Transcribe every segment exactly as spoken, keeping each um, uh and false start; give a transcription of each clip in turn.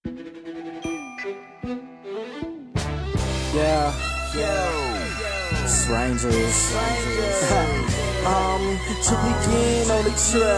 Yeah, yeah. Strangers. um, to begin on the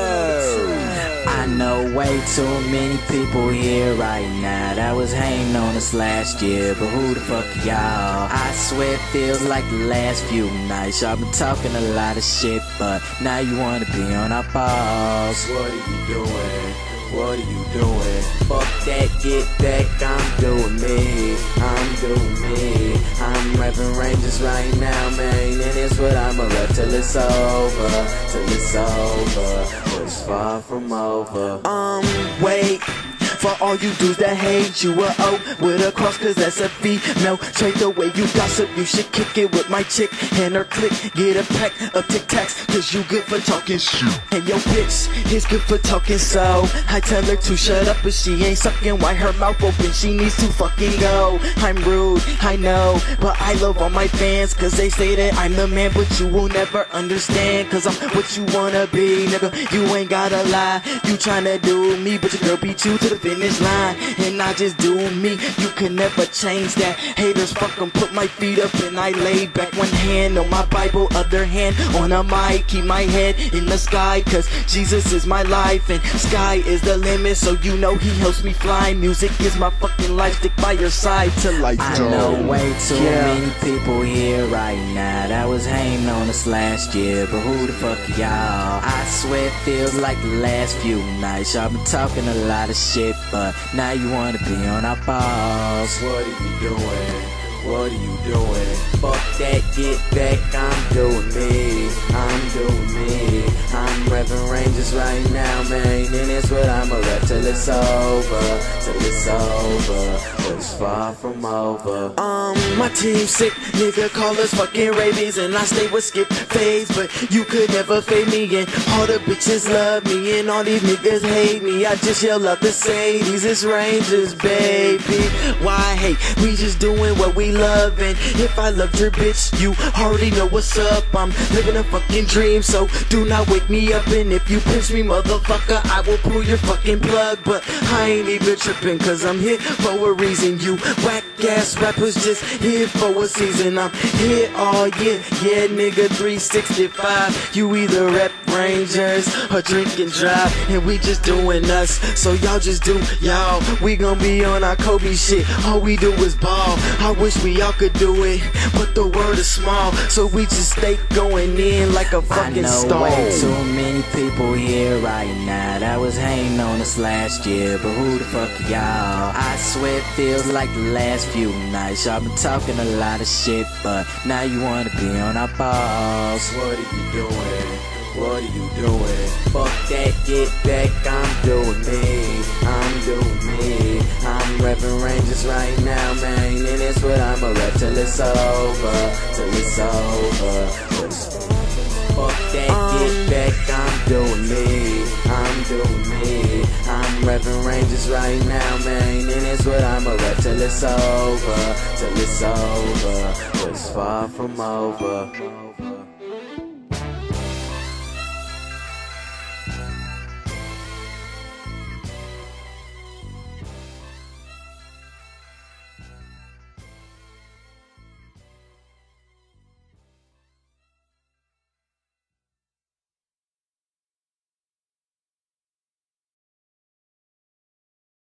trail. I know way too many people here right now that was hating on us last year, but who the fuck are y'all? I swear it feels like the last few nights y'all been talking a lot of shit, but now you wanna be on our balls. What are you doing? What are you doing? Fuck that, get back, I'm doing me, I'm doing me. I'm rapping Rangers right now, man, and it's what I'ma rap till it's over, till it's over, but it's far from over. Um, wait. For all you dudes that hate you a O with a cross, cause that's a female trait. The way you gossip, you should kick it with my chick and her clique. Get a pack of Tic Tacs, cause you good for talking shit. And your bitch is good for talking, so I tell her to shut up, but she ain't sucking. Why her mouth open? She needs to fucking go. I'm rude, I know, but I love all my fans, cause they say that I'm the man, but you will never understand, cause I'm what you wanna be, nigga. You ain't gotta lie. You tryna do me, but your girl beat you to the finish line, and I just do me. You can never change that. Haters fucking put my feet up and I lay back. One hand on my Bible, other hand on a mic. Keep my head in the sky, cause Jesus is my life, and sky is the limit, so you know he helps me fly. Music is my fucking life, stick by your side till life I go. know way too yeah. many people here right now that was hating on us last year, but who the fuck are y'all? I swear it feels like the last few nights y'all been talking a lot of shit, but now you wanna be on our balls. What are you doing? What are you doing? Fuck that, get back, I'm doing me, I'm doing me. I'm rapping Rangers right now, man, and it's what I'ma rap till it's over, till it's over, but it's far from over. Um, my team sick, nigga call us fucking rabies, and I stay with Skip Fades, but you could never fade me, and all the bitches love me, and all these niggas hate me. I just yell out the Sadies, it's Rangers, baby. Why hate? We just doing what we love, and if I loved your bitch, you already know what's up. I'm living a fucking dream, so do not wake me up, and if you pinch me, motherfucker, I will pull your fucking plug. But I ain't even tripping, cause I'm here for a reason. You whack ass rappers just here for a season. I'm here all year, yeah nigga, three sixty-five. You either rap Rangers or drink and drive, and we just doing us, so y'all just do y'all. We gon' be on our Kobe shit, all we do is ball. I wish we all could do it, but the world is small, so we just stay going in like a fucking star. I know way too many people here right now that was hating on us last year, but who the fuck are y'all? I swear it feels like the last few nights y'all been talking a lot of shit, but now you wanna be on our balls. What are you doing? What are you doing? Fuck that, get back, I'm doing me, I'm doing me. I'm rapping Rangers right now, man, and it's what I'ma rap till it's over, till it's over. Fuck that, get back, I'm doing me, I'm doing me. I'm rapping Rangers right now, man, and it's what I'ma rap till it's over, till it's over, but it's far from over.